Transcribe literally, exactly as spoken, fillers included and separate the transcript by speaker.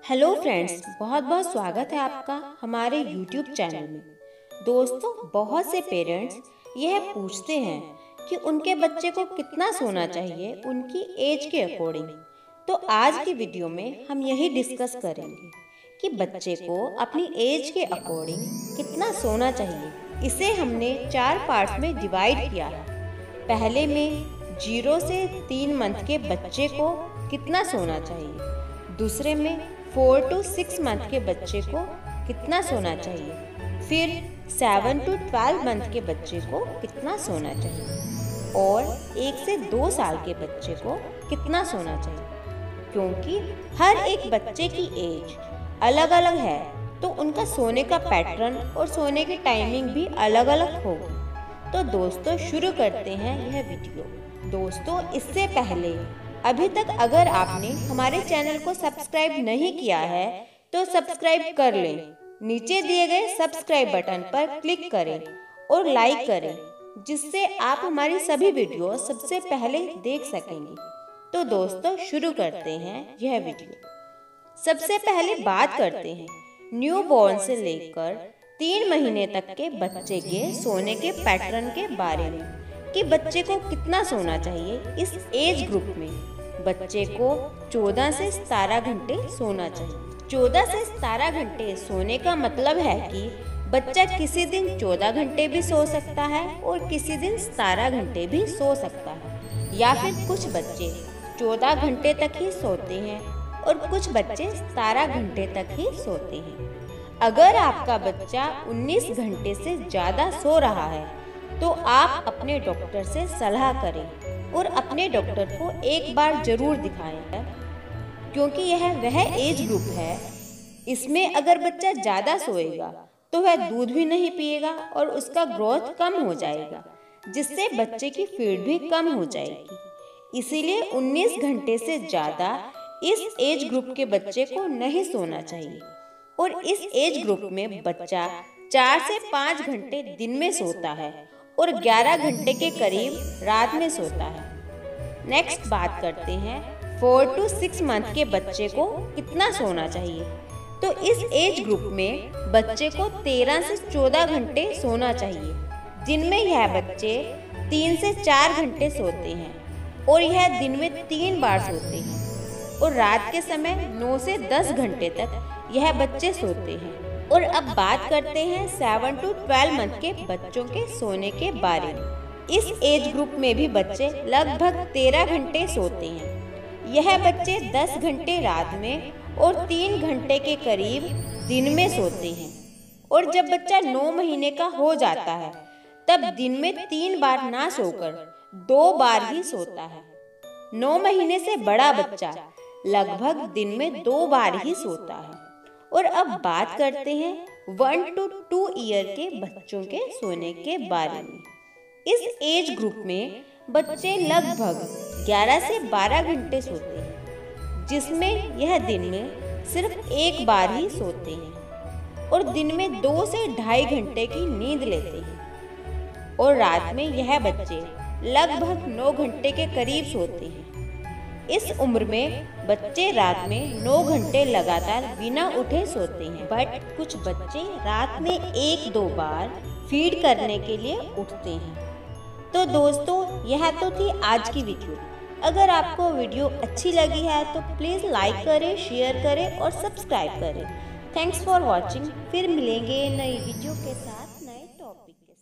Speaker 1: Hello friends, बहुत बहुत स्वागत है आपका हमारे यूट्यूब चैनल में। दोस्तों, बहुत से पेरेंट्स यह पूछते हैं कि उनके बच्चे को कितना सोना चाहिए उनकी एज के अकॉर्डिंग। तो आज की वीडियो में हम यही डिस्कस करेंगे कि बच्चे को अपनी एज के अकॉर्डिंग कितना सोना चाहिए। इसे हमने चार पार्ट्स में डिवाइड किया है। पहले में जीरो से तीन मंथ के बच्चे को कितना सोना चाहिए, दूसरे में फोर टू सिक्स मंथ के बच्चे को कितना सोना चाहिए, फिर सेवन टू ट्वेल्व मंथ के बच्चे को कितना सोना चाहिए और एक से दो साल के बच्चे को कितना सोना चाहिए। क्योंकि हर एक बच्चे की एज अलग अलग है तो उनका सोने का पैटर्न और सोने की टाइमिंग भी अलग अलग होगी। तो दोस्तों, शुरू करते हैं यह वीडियो। दोस्तों, इससे पहले अभी तक अगर आपने हमारे चैनल को सब्सक्राइब नहीं किया है तो सब्सक्राइब कर लें। नीचे दिए गए सब्सक्राइब बटन पर क्लिक करें और लाइक करें, जिससे आप हमारी सभी वीडियो सबसे पहले देख सकेंगे। तो दोस्तों, शुरू करते हैं यह वीडियो। सबसे पहले बात करते हैं न्यू बॉर्न से लेकर तीन महीने तक के बच्चे के सोने के पैटर्न के बारे में कि बच्चे को कितना सोना चाहिए। इस एज ग्रुप में बच्चे को चौदह से सतारह घंटे सोना चाहिए। चौदह से सतारह घंटे सोने का मतलब है कि बच्चा किसी दिन चौदह घंटे भी सो सकता है और किसी दिन सतारह घंटे भी सो सकता है, या फिर कुछ बच्चे चौदह घंटे तक ही सोते हैं और कुछ बच्चे सतारह घंटे तक ही सोते हैं। अगर आपका बच्चा उन्नीस घंटे से ज़्यादा सो रहा है तो आप अपने डॉक्टर से सलाह करें और अपने डॉक्टर को एक बार जरूर दिखाएं, क्योंकि यह वह एज ग्रुप है। इसमें अगर बच्चा ज़्यादा सोएगा तो वह दूध भी नहीं पिएगा और उसका ग्रोथ कम हो जाएगा, जिससे बच्चे की फीड भी कम हो जाएगी। इसीलिए उन्नीस घंटे से ज़्यादा इस एज ग्रुप के बच्चे को नहीं सोना चाहिए। और इस एज ग्रुप में बच्चा चार से पाँच घंटे दिन में सोता है और ग्यारह घंटे के करीब रात में सोता है। नेक्स्ट बात करते हैं फोर टू सिक्स मंथ के बच्चे को कितना सोना चाहिए। तो इस एज ग्रुप में बच्चे को तेरह से चौदह घंटे सोना चाहिए। दिन में यह बच्चे तीन से चार घंटे सोते हैं और यह दिन में तीन बार सोते हैं, और रात के समय नौ से दस घंटे तक यह बच्चे सोते हैं। और अब बात करते हैं सेवन टू ट्वेल्व मंथ के बच्चों के सोने के बारे में। इस एज ग्रुप में भी बच्चे लगभग तेरह घंटे सोते हैं। यह बच्चे दस घंटे रात में और तीन घंटे के करीब दिन में सोते हैं। और जब बच्चा नौ महीने का हो जाता है तब दिन में तीन बार ना सोकर दो बार ही सोता है। नौ महीने से बड़ा बच्चा लगभग दिन में दो बार ही सोता है। और अब बात करते हैं वन टू टू ईयर के बच्चों के सोने के बारे में। इस एज ग्रुप में बच्चे लगभग ग्यारह से बारह घंटे सोते हैं, जिसमें यह दिन में सिर्फ एक बार ही सोते हैं और दिन में दो से ढाई घंटे की नींद लेते हैं। और रात में यह बच्चे लगभग नौ घंटे के करीब सोते हैं। इस उम्र में बच्चे रात में नौ घंटे लगातार बिना उठे सोते हैं, बट कुछ बच्चे रात में एक दो बार फीड करने के लिए उठते हैं। तो दोस्तों, यह तो थी आज की वीडियो। अगर आपको वीडियो अच्छी लगी है तो प्लीज़ लाइक करें, शेयर करें और सब्सक्राइब करें। Thanks for watching. फिर मिलेंगे नई वीडियो के साथ नए टॉपिक के साथ।